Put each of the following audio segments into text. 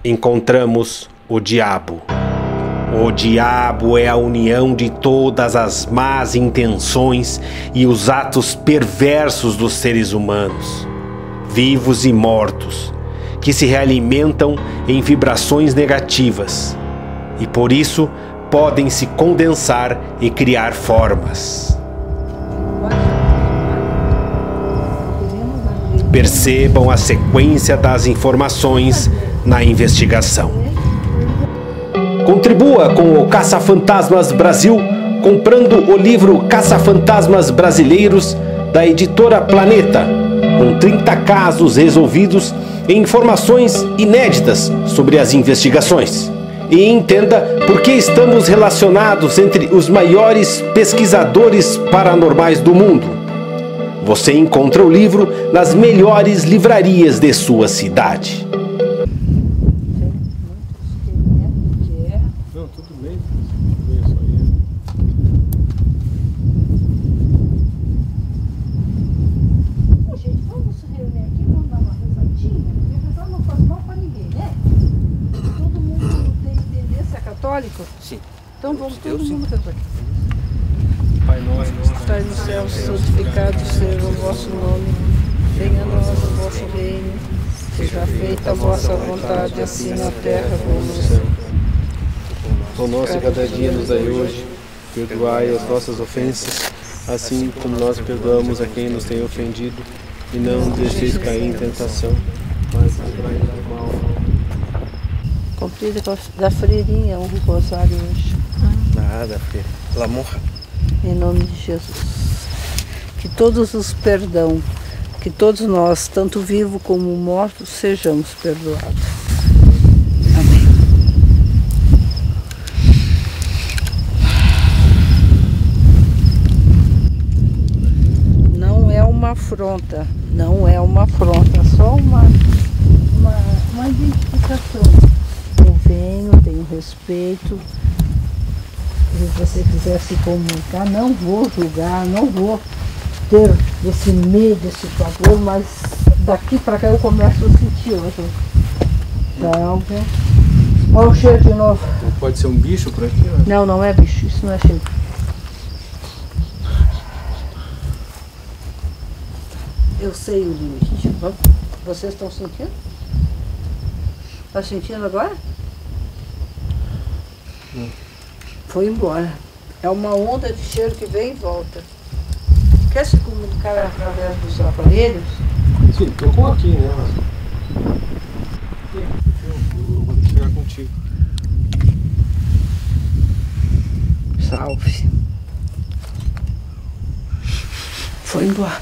encontramos o diabo. O diabo é a união de todas as más intenções e os atos perversos dos seres humanos, vivos e mortos, que se realimentam em vibrações negativas e por isso podem se condensar e criar formas. Percebam a sequência das informações na investigação. Contribua com o Caça-Fantasmas Brasil comprando o livro Caça-Fantasmas Brasileiros da editora Planeta, com 30 casos resolvidos e informações inéditas sobre as investigações. E entenda por que estamos relacionados entre os maiores pesquisadores paranormais do mundo. Você encontra o livro nas melhores livrarias de sua cidade. Sim. Então vamos todo mundo cantar. Pai nosso que Estai no céu, santificado seja o vosso nome. Venha a nós o vosso reino. Seja feita a vossa vontade, assim na terra como no céu. O nosso cada dia nos dai hoje. Perdoai as nossas ofensas, assim como nós perdoamos a quem nos tem ofendido. E não deixeis cair em tentação, mas livrai-nos do mal. Comprida da freirinha, um rosário hoje. Nada, filha. Ela morra. Em nome de Jesus. Que todos os perdão, que todos nós, tanto vivos como mortos, sejamos perdoados. Amém. Não é uma afronta, não é uma afronta, só uma identificação. Eu venho, tenho respeito. Se você quiser se comunicar, não vou julgar, não vou ter esse medo, esse pavor, mas daqui para cá eu começo a sentir hoje. Então, olha o cheiro de novo. Não pode ser um bicho por aqui? Né? Não, não é bicho, isso não é cheiro. Eu sei o limite. Vocês estão sentindo? Está sentindo agora? Foi embora. É uma onda de cheiro que vem e volta. Quer se comunicar através dos aparelhos? Sim, tocou aqui, né? Eu vou chegar contigo. Salve. Foi embora.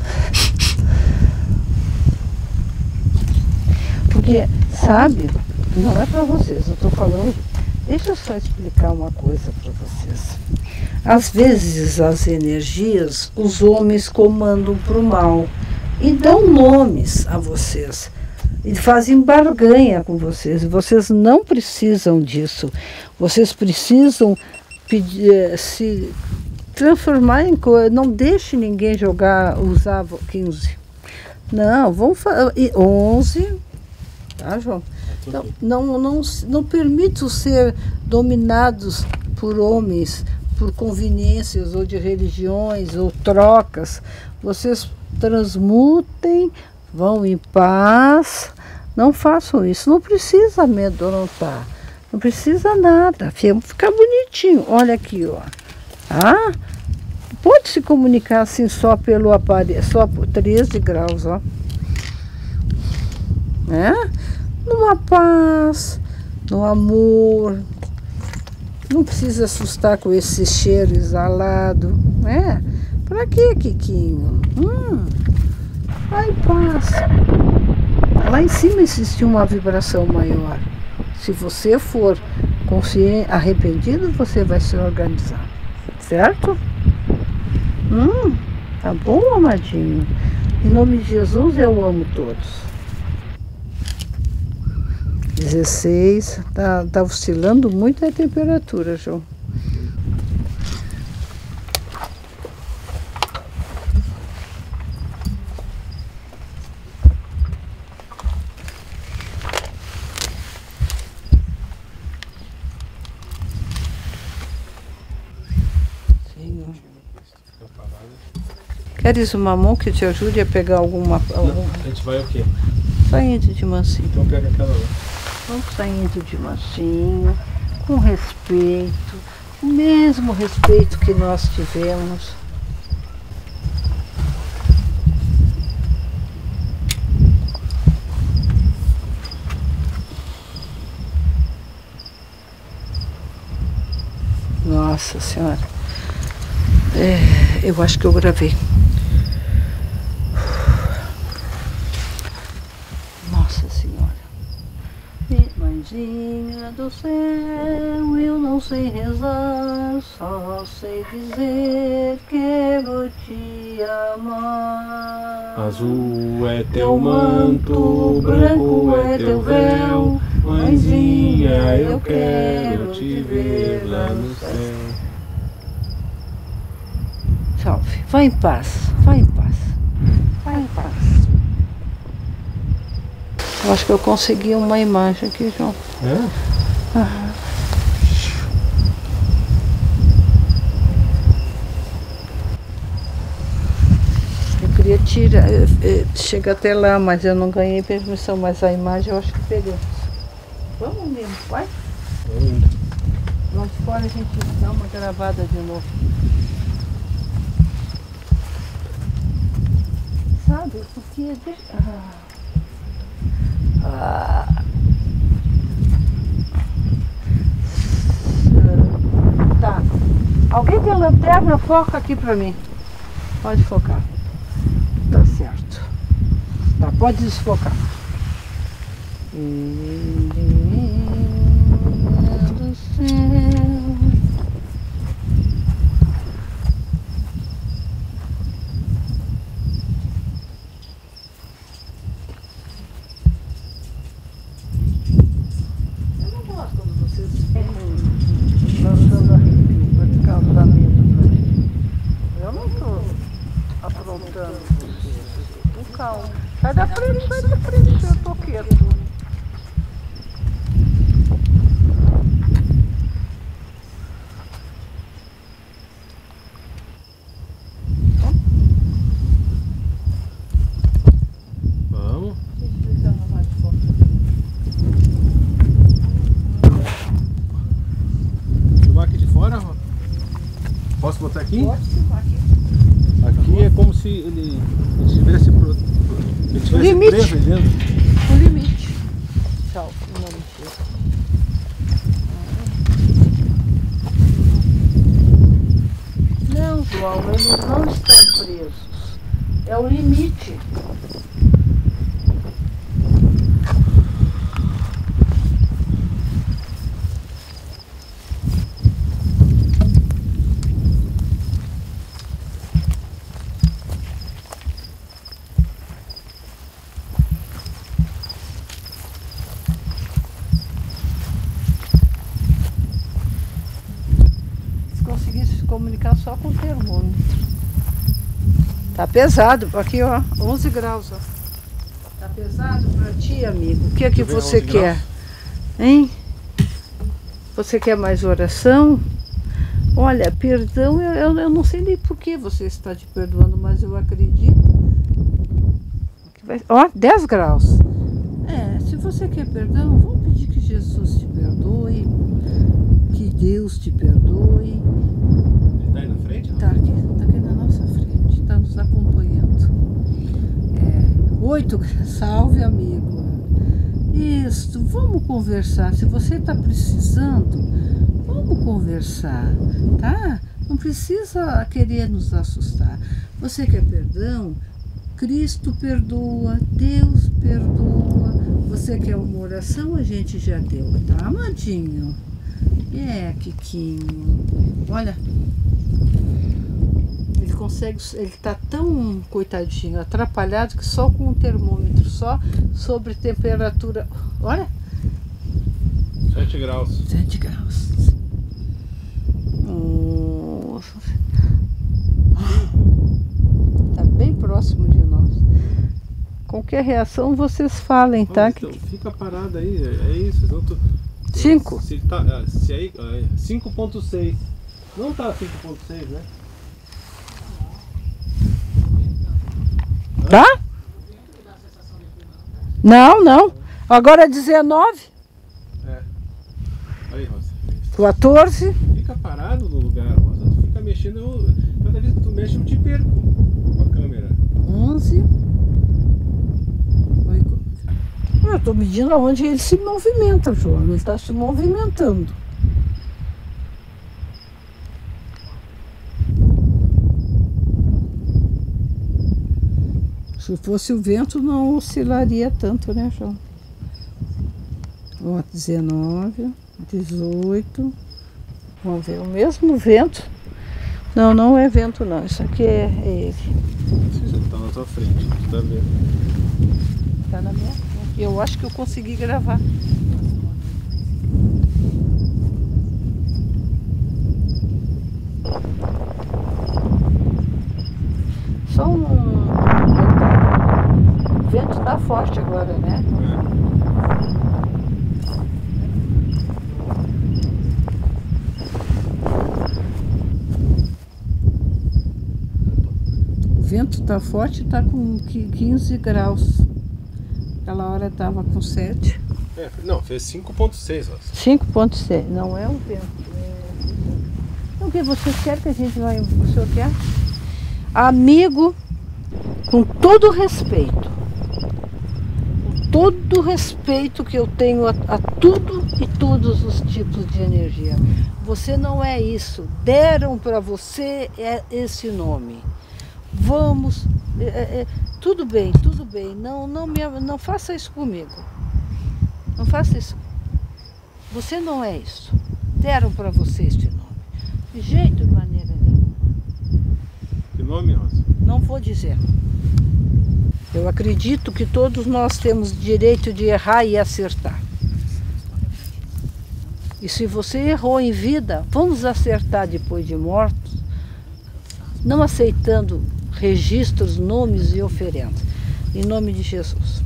Porque, sabe, não é para vocês, eu estou falando. Deixa eu só explicar uma coisa para vocês. Às vezes as energias, os homens comandam para o mal e dão nomes a vocês. E fazem barganha com vocês. E vocês não precisam disso. Vocês precisam se transformar em coisa. Não deixe ninguém usar 15. Não, vamos fazer 11. Tá, João? Então, não permitam ser dominados por homens, por conveniências ou de religiões ou trocas. Vocês transmutem, vão em paz, não façam isso. Não precisa amedrontar, não precisa nada, fica bonitinho. Olha aqui, ó. Ah, pode se comunicar assim só pelo aparelho, só por 13 graus, ó. Né? Numa paz, no amor, não precisa assustar com esse cheiro exalado, né? Pra quê, Kikinho? Vai em paz. Lá em cima existe uma vibração maior. Se você for consciente, arrependido, você vai se organizar, certo? Tá bom, amadinho? Em nome de Jesus, eu amo todos. 16, tá oscilando muito a temperatura, João. Queres uma mão que te ajude a pegar alguma... A gente vai o quê? Saindo de mansinho. Então pega aquela lá. Vamos saindo de mansinho, com respeito, o mesmo respeito que nós tivemos. Nossa Senhora, eu acho que eu gravei. Nossa Senhora, mãezinha do céu, eu não sei rezar, só sei dizer quero te amar. Azul é teu manto, branco é teu véu, mãezinha, eu quero te ver lá no céu. Salve, vai em paz, vai em paz, vai em paz. Eu acho que eu consegui uma imagem aqui, João. É? Aham. Eu queria tirar, chega até lá, mas eu não ganhei permissão, mas a imagem eu acho que pegamos. Vamos mesmo, vai? Vamos indo. Lá de fora a gente dá uma gravada de novo. Sabe, porque... Tá. Alguém tem lanterna? Foca aqui pra mim. Pode focar. Tá certo. Tá, pode desfocar. Do céu. Eu não gosto quando vocês ficam lançando arrepio para ficar usando isso pra mim. Eu não estou aprontando. Com calma. Sai da frente, eu tô quieto. Vamos. Filmar aqui de fora, Rô? Posso botar aqui? Pode filmar aqui. Aqui é como se ele estivesse Limite. preso aí dentro. O limite. Tchau, em nome de Deus. Não, João, eles não estão presos. É o limite. Se comunicar só com o termômetro. Tá pesado, aqui ó, 11 graus ó. Tá pesado pra ti, amigo? O que é que você quer? Hein? Você quer mais oração? Olha, perdão, eu não sei nem por que você está te perdoando, mas eu acredito que vai... Ó, 10 graus. Se você quer perdão, vamos pedir que Jesus te perdoe, que Deus te perdoe. Ele tá aí na frente? Tá aqui na nossa frente, tá nos acompanhando. 8 graus, salve amigo. Isso, vamos conversar. Se você está precisando, vamos conversar, tá? Não precisa querer nos assustar. Você quer perdão? Cristo perdoa, Deus perdoa. Você quer uma oração? A gente já deu, tá, amadinho? Kikinho. Olha, ele consegue, ele tá tão coitadinho, atrapalhado que só com o termômetro, só sobre temperatura. Olha, 7 graus. 7 graus. Nossa. Tá bem próximo de nós. Qualquer reação vocês falem, tá? Então, fica parado aí, é isso. 5? Se aí, 5.6. Não tá 5.6, né? Tá? Não, não. Agora é 19. É. Aí, Rosa. 14. Fica parado no lugar, Rosa. Tu fica mexendo. Cada vez que tu mexe, eu te perco com a câmera. 11. Eu estou medindo aonde ele se movimenta, João. Ele está se movimentando. Se fosse o vento, não oscilaria tanto, né, João? Ó, 19, 18. Vamos ver, o mesmo vento. Não, não é vento, não. Isso aqui é ele. Ele está na tua frente, tu tá vendo? Está na minha frente. Eu acho que eu consegui gravar. Só um detalhe. O vento está forte agora, né? O vento está forte, está com 15 graus. Aquela hora estava com 7. É, não, fez 5,6, Rosa. 5,6. Não é um vento. O que vocês querem que a gente vai... O senhor quer? Amigo, com todo respeito. Com todo o respeito que eu tenho a tudo e todos os tipos de energia. Você não é isso. Deram para você esse nome. Vamos... tudo bem, tudo bem. Não faça isso comigo. Não faça isso. Você não é isso. Deram para você este nome. De jeito e maneira nenhuma. Que nome, Rosa? Não vou dizer. Eu acredito que todos nós temos direito de errar e acertar. E se você errou em vida, vamos acertar depois de mortos, não aceitando registros, nomes e oferendas. Em nome de Jesus.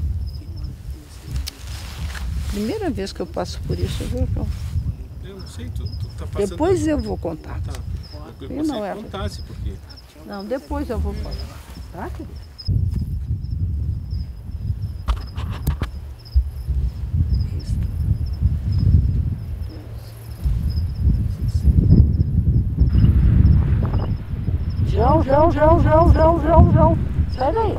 Primeira vez que eu passo por isso, viu, João? Eu não sei, tu tá passando... Depois eu vou contar. Tá. Eu Eu gostaria não que é. contasse, porque... Não, depois eu vou contar. Tá, querido? João. Sai daí.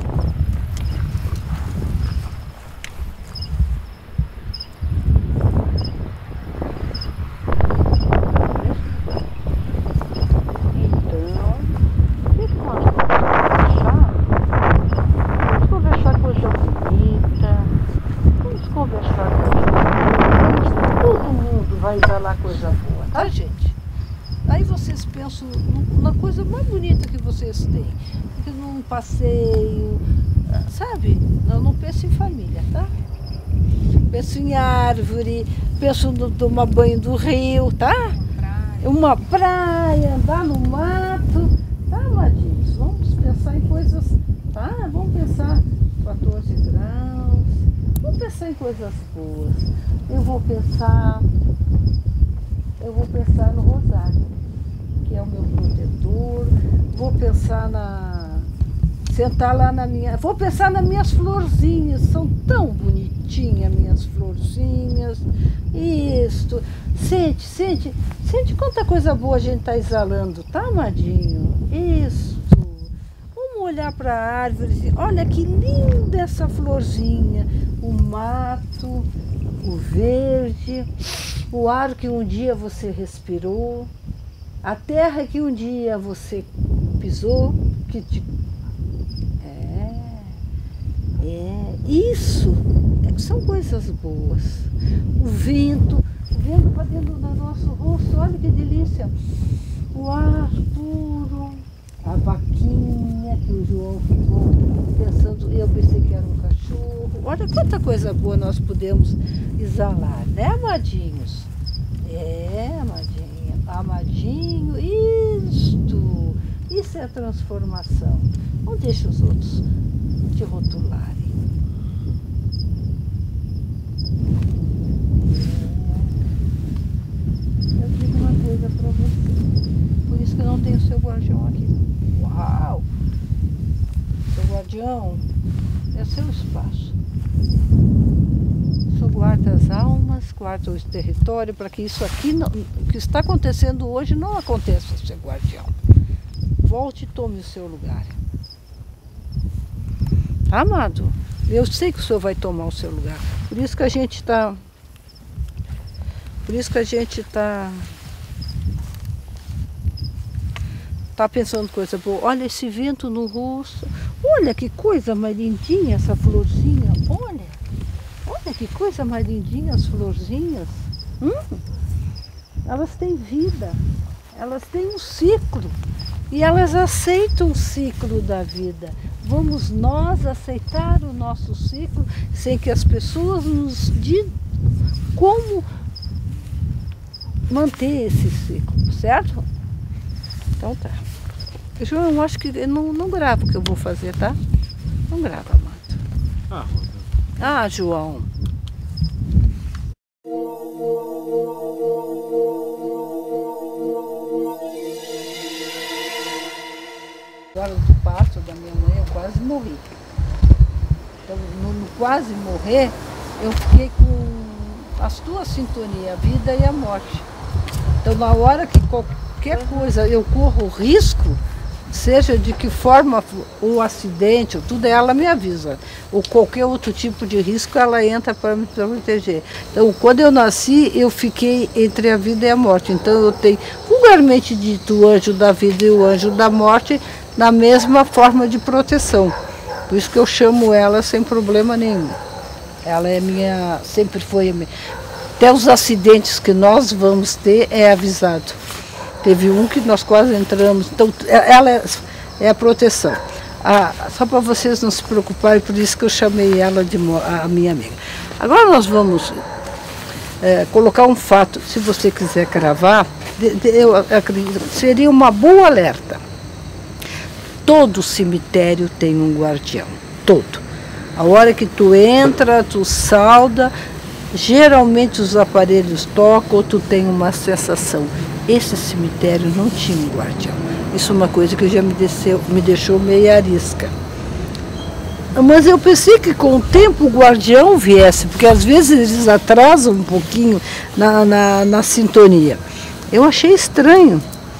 Vai exalar coisa boa, tá, gente? Aí vocês pensam na coisa mais bonita que vocês têm. Num passeio, sabe? Não penso em família, tá? Penso em árvore, penso no tomar banho do rio, tá? Uma praia, andar no mato, tá, amadinhos? Vamos pensar em coisas, tá? Vamos pensar 14 graus, vamos pensar em coisas boas. Eu vou pensar no rosário, que é o meu protetor. Vou pensar sentar lá na minha... Vou pensar nas minhas florzinhas, são tão bonitinhas minhas florzinhas. Isto. Sente quanta coisa boa a gente está exalando, tá, amadinho? Isto. Vamos olhar para a árvore e olha que linda essa florzinha. O mato, o verde, o ar que um dia você respirou, a terra que um dia você pisou, que te... Isso são coisas boas. O vento para dentro do nosso rosto, olha que delícia. O ar puro, a vaquinha que o João ficou pensando, eu pensei que era um cachorro. Olha quanta coisa boa nós podemos exalar, né, amadinhos? Amadinho, isto. Isso é a transformação. Não deixe os outros te rotularem. Eu digo uma coisa para você. Por isso que eu não tenho seu guardião aqui. Uau! Seu guardião faço? Só guarda as almas, guarda o território, para que isso aqui, o que está acontecendo hoje, não aconteça, ser guardião. Volte e tome o seu lugar. Tá, amado? Eu sei que o senhor vai tomar o seu lugar. Por isso que a gente está... Tá pensando coisa boa. Olha esse vento no rosto. Olha que coisa mais lindinha essa florzinha. Olha que coisa mais lindinha as florzinhas. Elas têm vida. Elas têm um ciclo. E elas aceitam o ciclo da vida. Vamos nós aceitar o nosso ciclo sem que as pessoas nos digam como manter esse ciclo, certo? Então tá. João, eu acho que eu não gravo o que eu vou fazer, tá? Não grava, amado. Ah, João. Agora do parto da minha mãe eu quase morri. Então, no quase morrer, eu fiquei com as duas sintonias, a vida e a morte. Então na hora que qualquer coisa eu corro risco, seja de que forma o acidente, ou tudo, ela me avisa. Ou qualquer outro tipo de risco, ela entra para me proteger. Então, quando eu nasci, eu fiquei entre a vida e a morte. Então, eu tenho, vulgarmente dito, o anjo da vida e o anjo da morte na mesma forma de proteção. Por isso que eu chamo ela sem problema nenhum. Ela é minha, sempre foi a minha. Até os acidentes que nós vamos ter é avisado. Teve um que nós quase entramos, então ela é a proteção. Só para vocês não se preocuparem, por isso que eu chamei ela de a minha amiga. Agora nós vamos colocar um fato, se você quiser cravar, eu acredito que seria uma boa alerta. Todo cemitério tem um guardião, todo. A hora que tu entra, tu sauda, geralmente os aparelhos tocam ou tu tem uma sensação. Esse cemitério não tinha um guardião. Isso é uma coisa que já me deixou meio arisca. Mas eu pensei que com o tempo o guardião viesse, porque às vezes eles atrasam um pouquinho na sintonia. Eu achei estranho.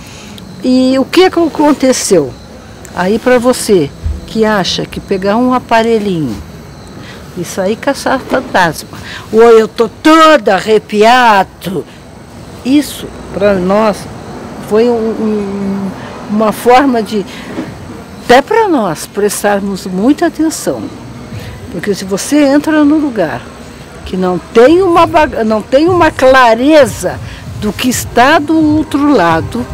E o que aconteceu? Aí para você que acha que pegar um aparelhinho e sair caçar fantasma, ou eu tô toda arrepiado, isso para nós foi uma forma de, até para nós, prestarmos muita atenção. Porque se você entra num lugar que não tem uma clareza do que está do outro lado,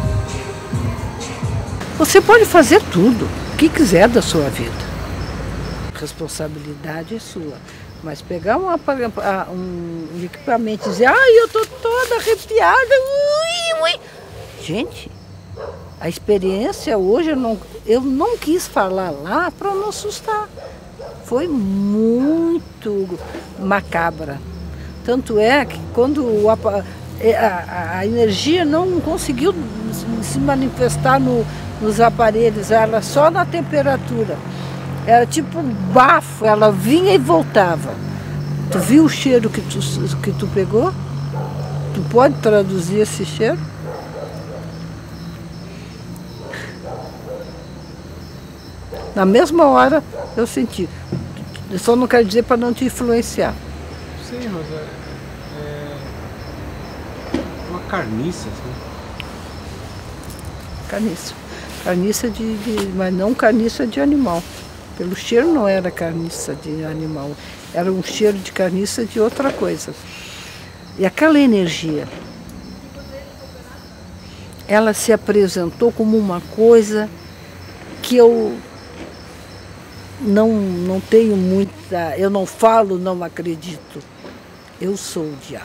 você pode fazer tudo, o que quiser da sua vida. A responsabilidade é sua. Mas pegar um equipamento e dizer, eu estou toda arrepiada, ui. Gente, a experiência hoje, eu não quis falar lá para não assustar. Foi muito macabra. Tanto é que quando a energia não conseguiu se manifestar nos aparelhos, ela só na temperatura. Era tipo um bafo, ela vinha e voltava. Tu viu o cheiro que tu pegou? Tu pode traduzir esse cheiro? Na mesma hora eu senti. Eu só não quero dizer para não te influenciar. Sim, mas é uma carniça, assim. Carniça. Carniça mas não carniça de animal. Pelo cheiro não era carniça de animal, era um cheiro de carniça de outra coisa. E aquela energia, ela se apresentou como uma coisa que eu não tenho muita, eu não falo, não acredito. Eu sou o diabo.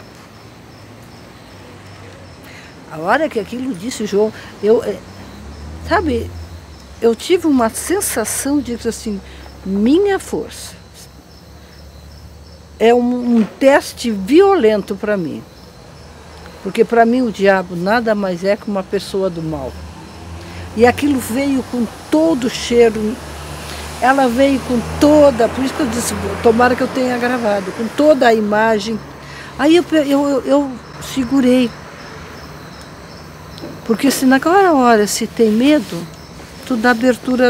A hora que aquilo disse, João, sabe, eu tive uma sensação de que, assim, minha força é um teste violento para mim. Porque para mim o diabo nada mais é que uma pessoa do mal. E aquilo veio com todo o cheiro. ela veio com toda, por isso que eu disse, tomara que eu tenha gravado, com toda a imagem. Aí eu segurei. Porque se naquela hora se tem medo, tu dá abertura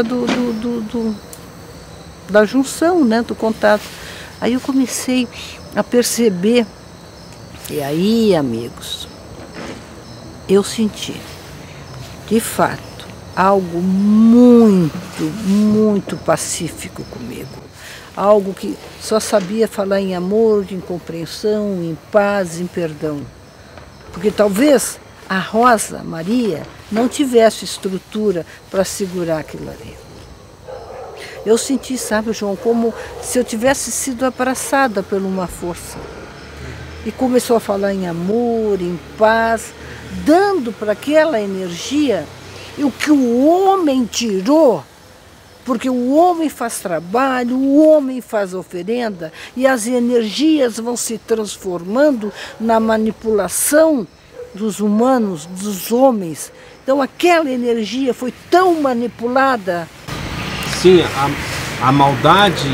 da junção, né, do contato. Aí eu comecei a perceber, e aí, amigos, eu senti, de fato, algo muito, muito pacífico comigo. Algo que só sabia falar em amor, em compreensão, em paz, em perdão. Porque talvez a Rosa Maria não tivesse estrutura para segurar aquilo ali. Eu senti, sabe, João, como se eu tivesse sido abraçada por uma força. E começou a falar em amor, em paz, dando para aquela energia o que o homem tirou, porque o homem faz trabalho, o homem faz oferenda, e as energias vão se transformando na manipulação dos humanos, dos homens. Então aquela energia foi tão manipulada. Sim, a maldade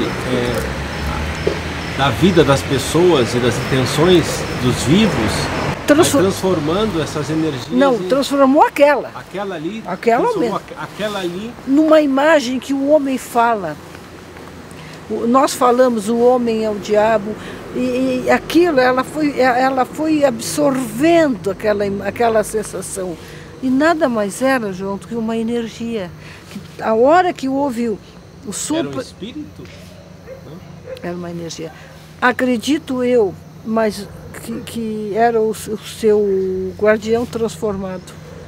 da vida das pessoas e das intenções dos vivos vai transformando essas energias. Não, transformou aquela. Aquela ali. Aquela mesmo. Aquela ali. Numa imagem que o homem fala. Nós falamos, o homem é o diabo, e aquilo, ela foi absorvendo aquela sensação. E nada mais era, João, do que uma energia. A hora que houve o Era um espírito? Era uma energia. Acredito eu, mas que era o seu guardião transformado.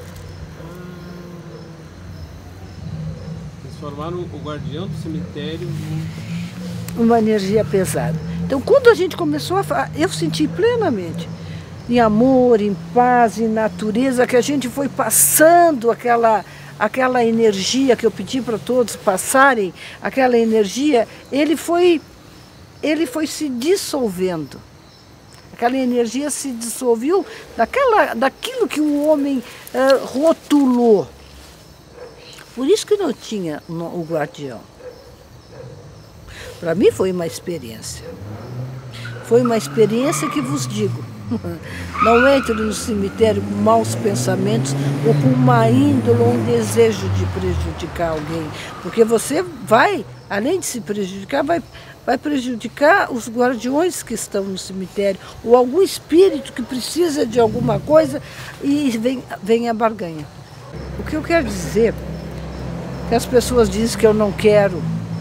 Transformaram o guardião do cemitério uma energia pesada. Então, quando a gente começou a falar, eu senti plenamente em amor, em paz, em natureza, que a gente foi passando aquela energia que eu pedi para todos passarem, aquela energia, ele foi se dissolvendo. Aquela energia se dissolveu daquilo que o homem rotulou. Por isso que não tinha o guardião. Para mim foi uma experiência. Foi uma experiência que vos digo. Não entre no cemitério com maus pensamentos ou com uma índole ou um desejo de prejudicar alguém. Porque você vai, além de se prejudicar, vai prejudicar os guardiões que estão no cemitério ou algum espírito que precisa de alguma coisa e vem a barganha. O que eu quero dizer é que as pessoas dizem que eu não quero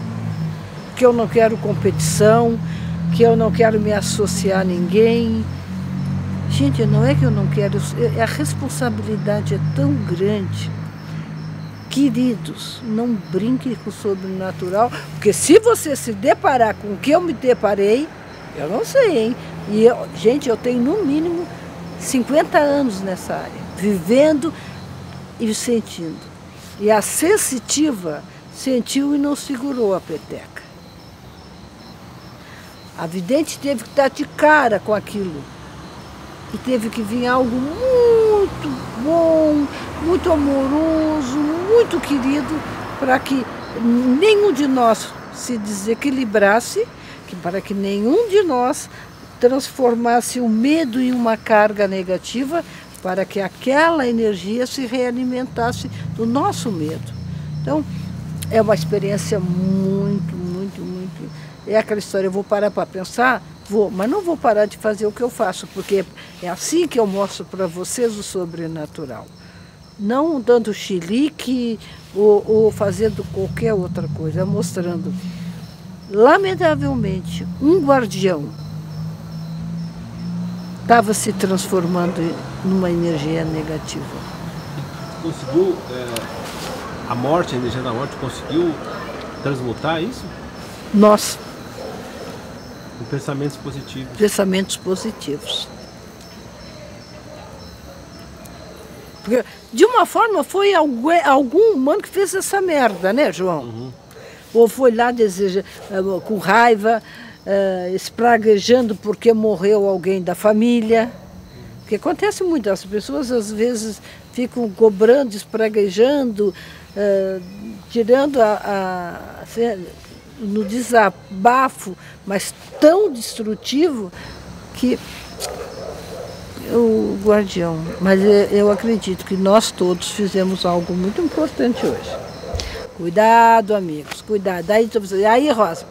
competição, que eu não quero me associar a ninguém. Gente, não é que eu não quero, a responsabilidade é tão grande. Queridos, não brinquem com o sobrenatural, porque se você se deparar com o que eu me deparei, eu não sei, hein? E gente, eu tenho no mínimo 50 anos nessa área, vivendo e sentindo. E a sensitiva sentiu e não segurou a peteca. A vidente teve que estar de cara com aquilo. E teve que vir algo muito bom, muito amoroso, muito querido, para que nenhum de nós se desequilibrasse, para que nenhum de nós transformasse o medo em uma carga negativa, para que aquela energia se realimentasse do nosso medo. Então, é uma experiência muito, muito, muito... É aquela história, eu vou parar para pensar? Vou, mas não vou parar de fazer o que eu faço, porque é assim que eu mostro para vocês o sobrenatural. Não dando chilique ou fazendo qualquer outra coisa, mostrando. Lamentavelmente, um guardião estava se transformando numa energia negativa. Conseguiu, a morte, a energia da morte, conseguiu transmutar isso? Nós. Com pensamentos positivos. Pensamentos positivos. Porque, de uma forma, foi algum humano que fez essa merda, né, João? Uhum. Ou foi lá com raiva, espraguejando porque morreu alguém da família. Porque acontece muito, as pessoas às vezes ficam cobrando, espraguejando, tirando no desabafo, mas tão destrutivo que o guardião. Mas eu acredito que nós todos fizemos algo muito importante hoje. Cuidado, amigos, cuidado. Aí, Rosa,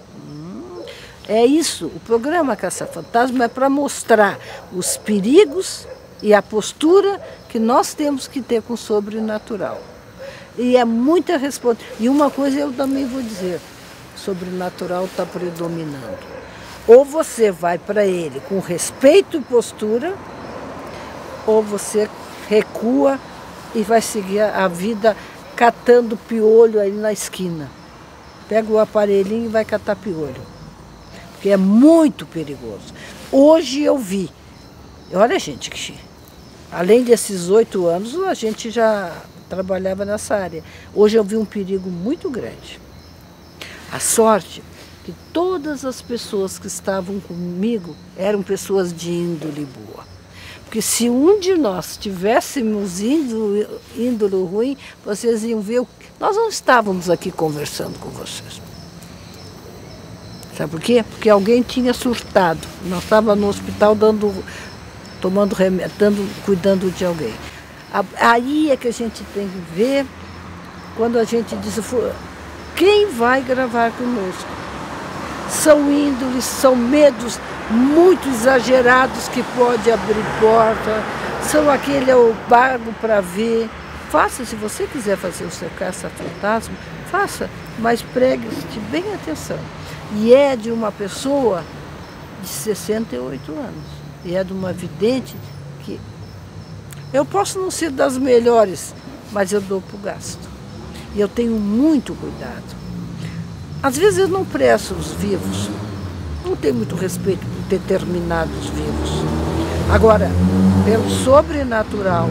é isso. O programa Caça-Fantasma é para mostrar os perigos e a postura que nós temos que ter com o sobrenatural. E é muita responsabilidade. E uma coisa eu também vou dizer, o sobrenatural está predominando. Ou você vai para ele com respeito e postura, ou você recua e vai seguir a vida catando piolho aí na esquina. Pega o aparelhinho e vai catar piolho. Porque é muito perigoso. Hoje eu vi. Olha, gente, que além desses 8 anos, a gente já trabalhava nessa área. Hoje eu vi um perigo muito grande. A sorte que todas as pessoas que estavam comigo eram pessoas de índole boa. Porque se um de nós tivéssemos índole ruim, vocês iam ver, nós não estávamos aqui conversando com vocês. Sabe por quê? Porque alguém tinha surtado. Nós estávamos no hospital tomando remédio, cuidando de alguém. Aí é que a gente tem que ver, quando a gente diz, quem vai gravar conosco? São índoles, são medos muito exagerados que pode abrir porta, são aquele eu pago para ver. Faça, se você quiser fazer o seu caça-fantasma, faça, mas pregue-se bem atenção. E é de uma pessoa de 68 anos, e é de uma vidente que eu posso não ser das melhores, mas eu dou para o gasto. E eu tenho muito cuidado. Às vezes eu não presto os vivos, não tenho muito respeito por determinados vivos. Agora, pelo sobrenatural,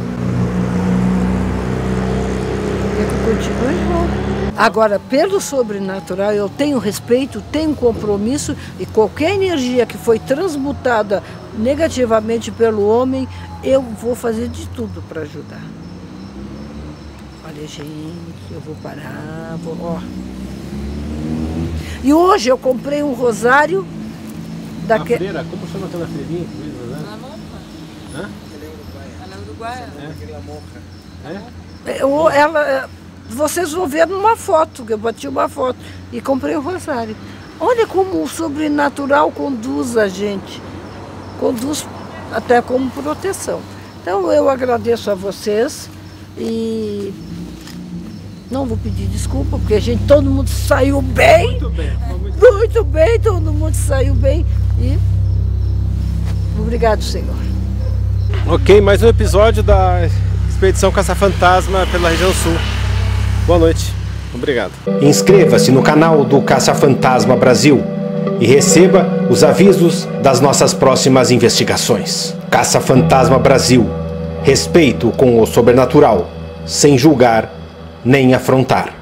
eu continuo igual. Agora, pelo sobrenatural, eu tenho respeito, tenho compromisso, e qualquer energia que foi transmutada negativamente pelo homem, eu vou fazer de tudo para ajudar. Olha, gente, eu vou parar, ó. E hoje eu comprei um rosário daquele. Feira, como chama aquela feirinha? Ela é uruguaia. Vocês vão ver numa foto, que eu bati uma foto e comprei um rosário. Olha como o sobrenatural conduz a gente, conduz até como proteção. Então eu agradeço a vocês e não vou pedir desculpa, porque todo mundo saiu bem. Muito bem, todo mundo saiu bem. E obrigado, Senhor. Ok, mais um episódio da Expedição Caça-Fantasma pela região sul. Boa noite, obrigado. Inscreva-se no canal do Caça-Fantasma Brasil e receba os avisos das nossas próximas investigações. Caça-Fantasma Brasil. Respeito com o sobrenatural, sem julgar nem afrontar.